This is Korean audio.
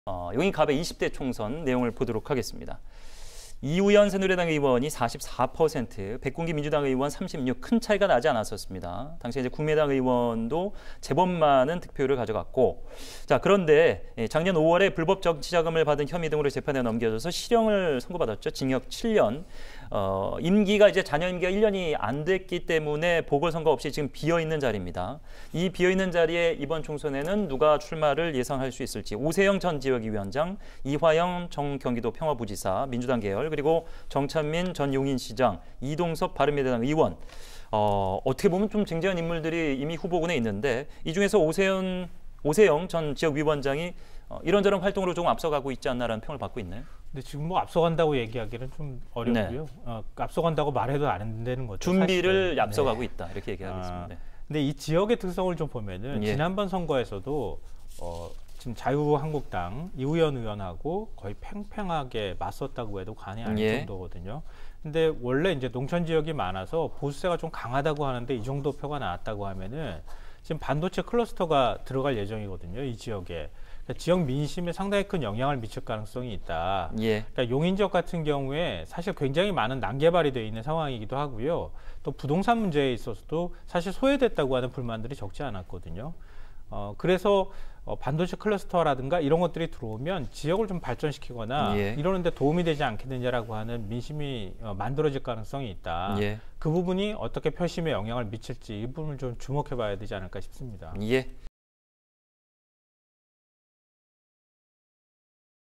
용인갑의 20대 총선 내용을 보도록 하겠습니다. 이우연 새누리당 의원이 44%, 백군기 민주당 의원 36, 큰 차이가 나지 않았었습니다. 당시 이제 국민의당 의원도 제법 많은 득표율을 가져갔고, 자 그런데 작년 5월에 불법 정치자금을 받은 혐의 등으로 재판에 넘겨져서 실형을 선고받았죠. 징역 7년. 임기가 이제 잔여 임기가 1년이 안 됐기 때문에 보궐선거 없이 지금 비어있는 자리입니다. 이 비어있는 자리에 이번 총선에는 누가 출마를 예상할 수 있을지 오세영 전 지역위원장, 이화영 전 경기도 평화부지사, 민주당 계열, 그리고 정찬민 전 용인시장, 이동섭 바른미래당 의원, 어떻게 보면 좀 쟁쟁한 인물들이 이미 후보군에 있는데 이 중에서 오세영 전 지역위원장이 이런저런 활동으로 조금 앞서가고 있지 않나라는 평을 받고 있나요? 근데 지금 뭐 앞서간다고 얘기하기는 좀 어렵고요. 네. 앞서간다고 말해도 안 되는 거죠. 준비를 사실은. 앞서가고 있다 이렇게 얘기하겠습니다. 근데 이 지역의 특성을 좀 보면은 지난번 선거에서도 지금 자유한국당 이우연 의원하고 거의 팽팽하게 맞섰다고 해도 과언이 아닐 정도거든요. 근데 원래 이제 농촌 지역이 많아서 보수세가 좀 강하다고 하는데 이 정도 표가 나왔다고 하면은 지금 반도체 클러스터가 들어갈 예정이거든요. 이 지역에. 그러니까 지역 민심에 상당히 큰 영향을 미칠 가능성이 있다. 그러니까 용인 지역 같은 경우에 사실 굉장히 많은 난개발이 되어 있는 상황이기도 하고요. 또 부동산 문제에 있어서도 사실 소외됐다고 하는 불만들이 적지 않았거든요. 그래서 반도체 클러스터라든가 이런 것들이 들어오면 지역을 좀 발전시키거나 이러는데 도움이 되지 않겠느냐라고 하는 민심이 만들어질 가능성이 있다. 그 부분이 어떻게 표심에 영향을 미칠지 이 부분을 좀 주목해 봐야 되지 않을까 싶습니다.